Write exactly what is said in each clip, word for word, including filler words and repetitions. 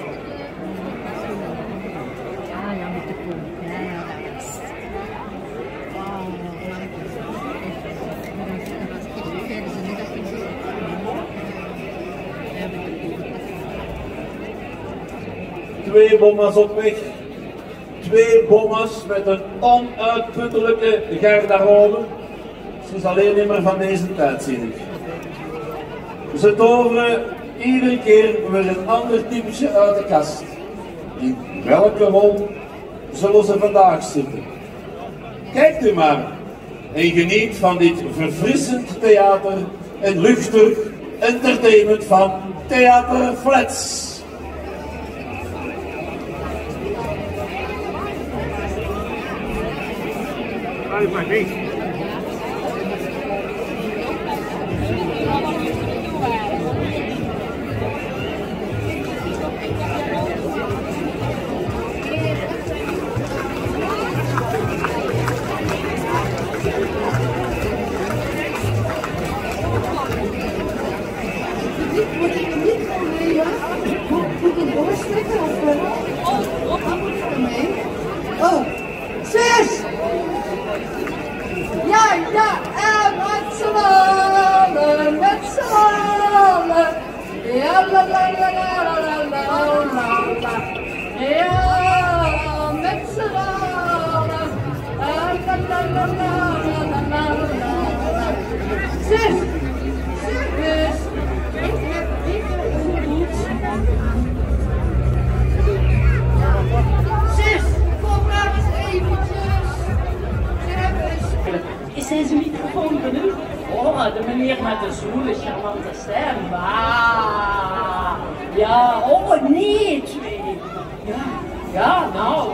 ja, met de poel. Ja, ja, dat is. Wauw, Twee bomma's op weg. Twee bomma's met een onuitputtelijke garderobe. Ze is alleen niet meer van deze tijd, zie ik. Ze toveren iedere keer weer een ander typetje uit de kast. In welke rol zullen ze vandaag zitten? Kijkt u maar en geniet van dit verfrissend theater en luchtig entertainment van Theater Flats. Oh, zes! Ja, ja, en met z'n allen, met z'n allen. Ja, la la la la la la la la. Ja, met z'n allen. La la la la la la la. Zes! Zes! Zes! Kom maar eens eventjes. Is deze microfoon genoeg? Oh, de meneer met de zwoele, charmante stem. Ah, ja, oh nee, twee. Ja, ja, nou.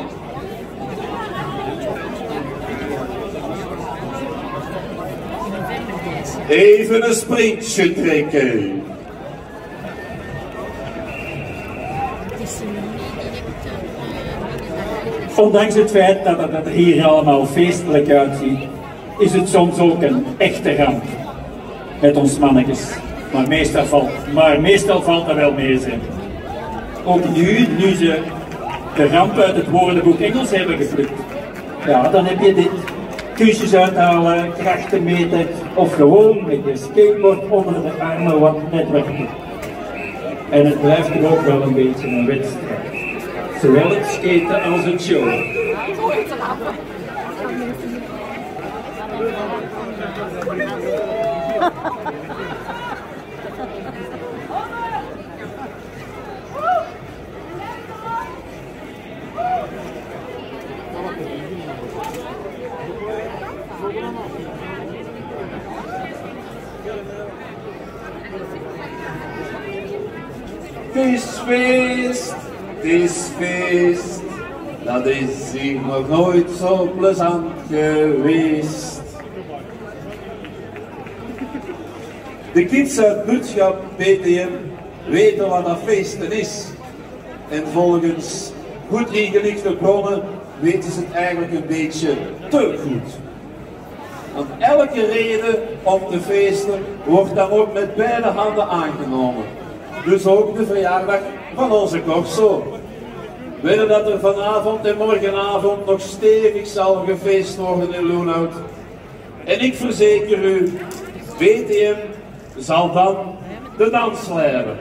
Even een sprintje trekken. Ondanks het feit dat het er hier allemaal feestelijk uitziet, is het soms ook een echte ramp met ons mannetjes. Maar meestal valt, maar meestal valt er wel mee zijn. Ook nu, nu ze de ramp uit het woordenboek Engels hebben geplukt. Ja, dan heb je dit. Kunstjes uithalen, krachten meten of gewoon met je skateboard onder de armen wat netwerken. En het blijft er ook wel een beetje een wedstrijd. Zowel het skaten als het showen. Het is feest, het is feest, dat is hier nog nooit zo plezant geweest. De kids uit buurtschap B T M weten wat dat feesten is. En volgens goed ingelichte bronnen weten ze het eigenlijk een beetje te goed. Want elke reden om te feesten wordt dan ook met beide handen aangenomen. Dus ook de verjaardag van onze Corso. Willen dat er vanavond en morgenavond nog stevig zal gefeest worden in Loenhout. En ik verzeker u, B T M zal dan de dans leren.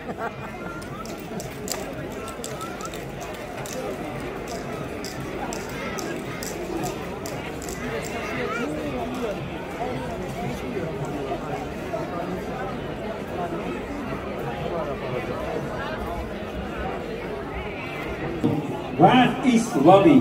Waar is Wally?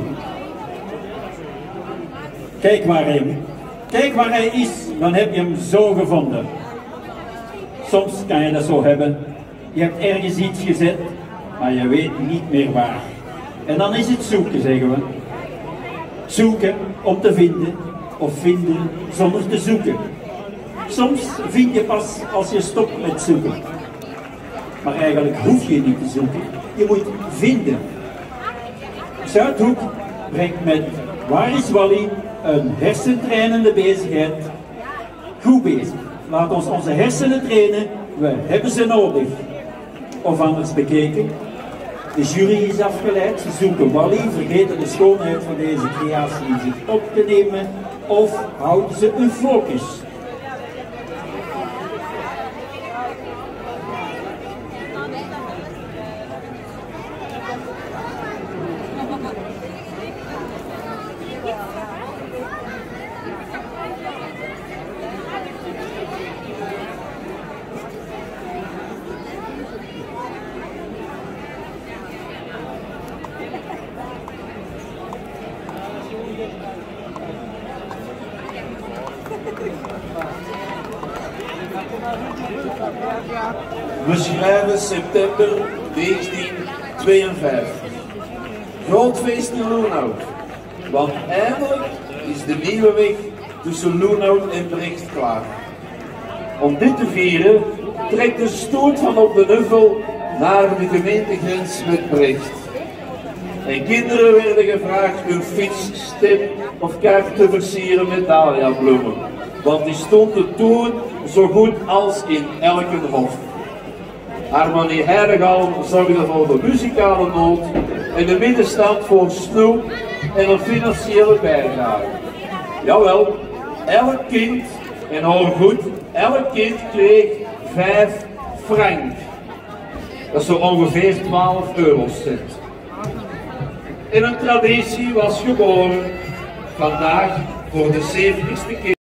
Kijk waar hij, kijk waar hij is, dan heb je hem zo gevonden. Soms kan je dat zo hebben. Je hebt ergens iets gezet, maar je weet niet meer waar. En dan is het zoeken, zeggen we. Zoeken om te vinden, of vinden zonder te zoeken. Soms vind je pas als je stopt met zoeken. Maar eigenlijk hoef je niet te zoeken, je moet vinden. Zuidhoek brengt met Waar is Wally een hersentrainende bezigheid. Goed bezig. Laat ons onze hersenen trainen, we hebben ze nodig. Of anders bekeken, De jury is afgeleid, ze zoeken Wally, vergeten de schoonheid van deze creatie in zich op te nemen of houden ze een focus. We schrijven september negentienhonderdtweeënvijftig. Groot feest in Loenhout, want eindelijk is de nieuwe weg tussen Loenhout en Brecht klaar. Om dit te vieren trekt de stoet van op de Nuffel naar de gemeentegrens met Brecht. En kinderen werden gevraagd hun fiets, stem of kaart te versieren met dahliabloemen, want die stonden toen zo goed als in elke hof. Harmonie Heidegal zorgde voor de muzikale noot en de middenstand voor snoep en een financiële bijdrage. Jawel, elk kind, en hoor goed, elk kind kreeg vijf frank. Dat is zo ongeveer twaalf eurocent. En een traditie was geboren, vandaag voor de zeventigste keer.